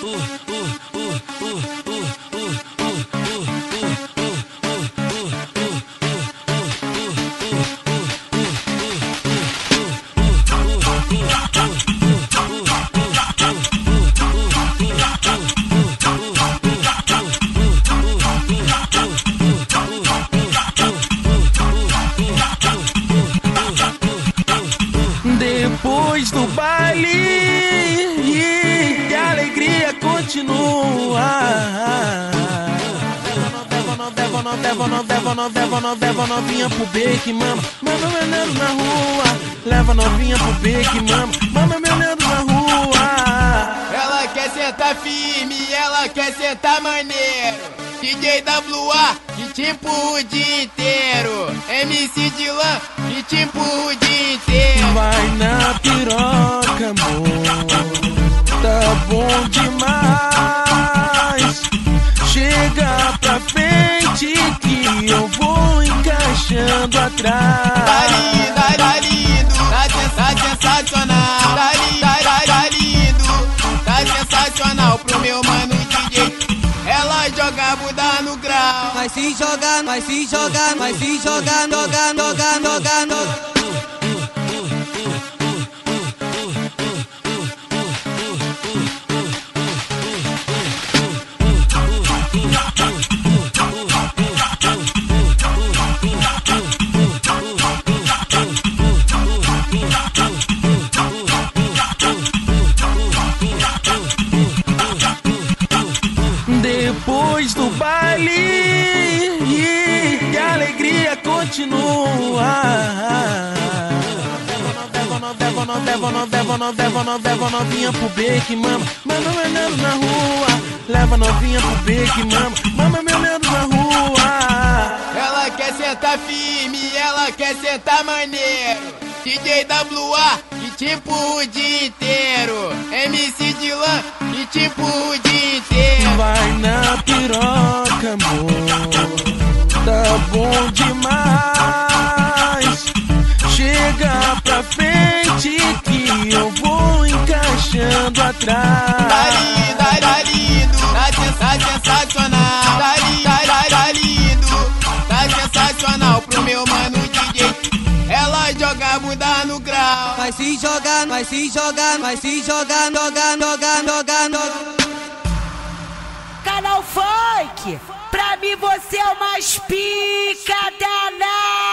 Depois do baile, que a alegria continua. Leva novinha pro beque, mama. Mama meu negro na rua. Leva novinha pro beque, mama meu negro na rua. Ela quer sentar firme, ela quer sentar maneiro. DJ WA, que tipo o dia inteiro. MC Dylan, que tipo o dia inteiro. Vai na piroca, amor, tá bom demais. Chega pra frente que eu vou encaixando atrás. Tá lindo, tá sensacional. Tá lindo, tá sensacional pro meu mano DJ. Ela joga a bunda no grau. Vai se jogar, vai se jogar, vai se jogar, jogando. Depois do baile, que a alegria continua. Leva novinha pro beque, mama. Mama meu negro na rua. Leva novinha pro beque, mama meu negro na rua. Ela quer sentar firme, ela quer sentar maneiro. DJ WA, que tipo o dia inteiro. MC Dylan, que tipo o dia inteiro. Vai na piroca, amor, tá bom demais. Chega pra frente que eu vou encaixando atrás. Tá lindo, tá sensacional. Tá lindo, tá sensacional pro meu mano DJ. Ela joga a bunda no grau. Vai se jogar, vai se jogar, vai se jogar, jogando. Canal Funk, pra mim você é o mais pica danado.